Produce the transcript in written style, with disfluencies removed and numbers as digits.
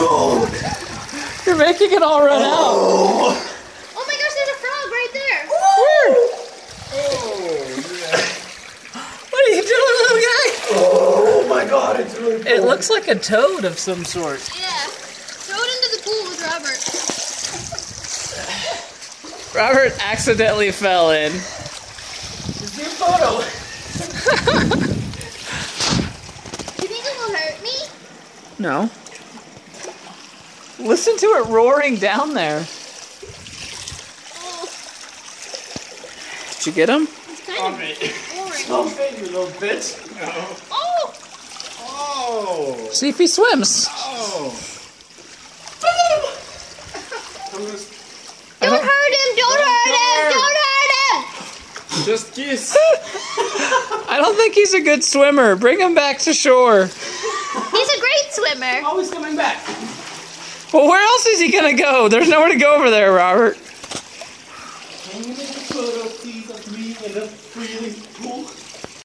God! You're making it all run out. Oh my gosh, there's a frog right there. Where? yeah. What are you doing, little guy? Oh my God, it's really cool. It looks like a toad of some sort. Yeah. Throw it into the pool with Robert. Robert accidentally fell in. It's your photo. You think it will hurt me? No. Listen to it roaring down there. Oh, Did you get him? it's kind of boring. Stop it, you little bitch. No. Oh! Oh. See if he swims. Oh. Don't hurt him! Don't hurt him! Don't hurt him! Just kiss. I don't think he's a good swimmer. Bring him back to shore. He's a great swimmer. Oh, he's coming back. Well, where else is he gonna go? There's nowhere to go over there, Robert. Can you make a photo, please, of me in the freezing pool?